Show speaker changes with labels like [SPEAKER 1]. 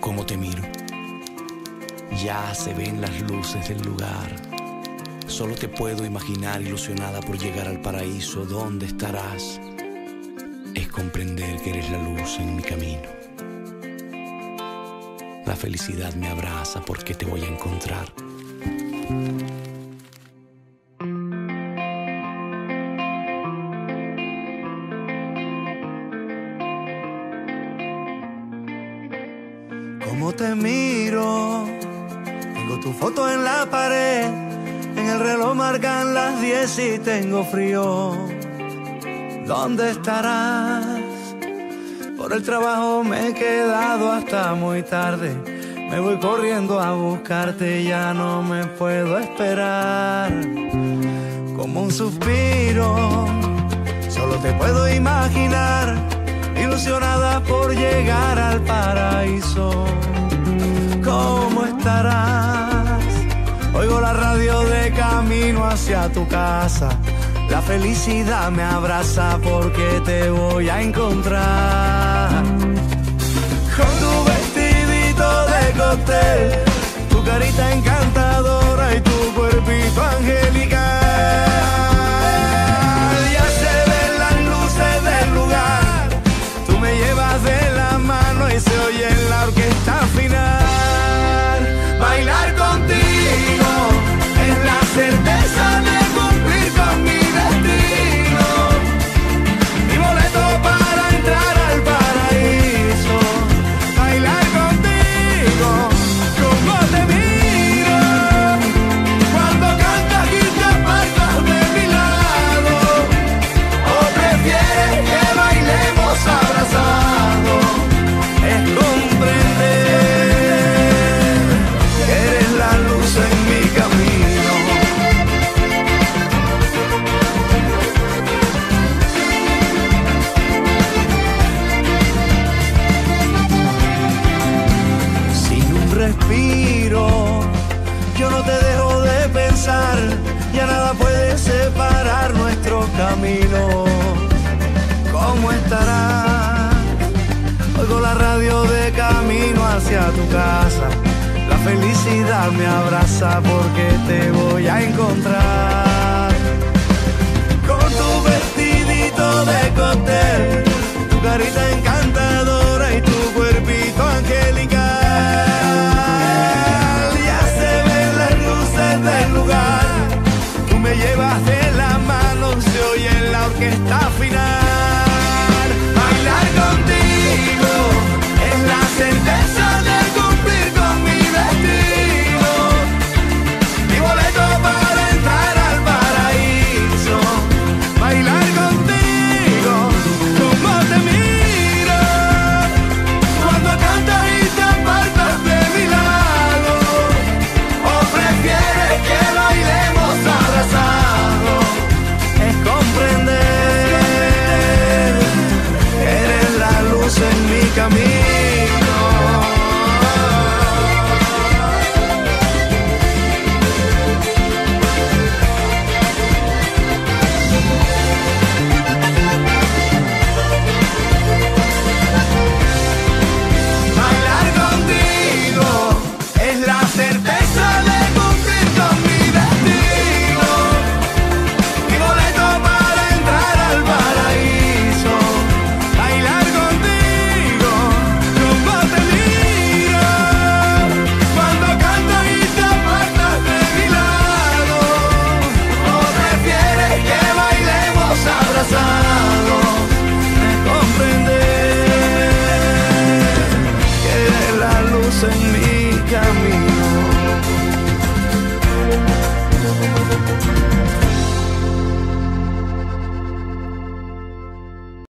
[SPEAKER 1] cómo te miro. Ya se ven las luces del lugar. Solo te puedo imaginar ilusionada por llegar al paraíso. ¿Dónde estarás? Es comprender que eres la luz en mi camino. La felicidad me abraza porque te voy a encontrar.
[SPEAKER 2] Cómo te miro, tengo tu foto en la pared, en el reloj marcan las 10 y tengo frío. ¿Dónde estarás? Por el trabajo me he quedado hasta muy tarde, me voy corriendo a buscarte, ya no me puedo esperar. Como un suspiro, solo te puedo imaginar, ilusionada por llegar al paraíso. ¿Cómo estarás? Oigo la radio de camino hacia tu casa. La felicidad me abraza porque te voy a encontrar. Con tu vestidito de cóctel, tu carita encantadora y tu cuerpito angelical. Ya se ven las luces del lugar, tú me llevas de la mano y se oye en la orquesta final. Bailar contigo es la certeza de cumplir con mi destino, mi boleto para entrar al paraíso. Bailar contigo, como te miro, cuando cantas y te apartas de mi lado. ¿O prefieres que bailemos abrazados? Es comprender que eres la luz en mi camino. Sin un respiro, yo no te dejo de pensar, ya nada puede separar nuestro camino. ¿Cómo estarás? Oigo la radio de camino hacia tu casa. La felicidad me abraza porque te voy a encontrar. Con tu vestidito de cóctel, tu carita encantadora y tu cuerpito angelical. Ya se ven las luces del lugar, tú me llevas de la mano, se oye en la orquesta final.